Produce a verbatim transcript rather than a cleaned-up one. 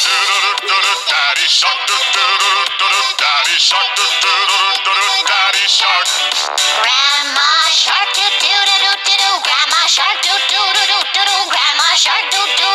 Daddy shark, do do do do do. Daddy shark, do do do do do. Daddy shark. Grandma shark, do do do do do. Grandma shark, do do do do do. Grandma shark, do do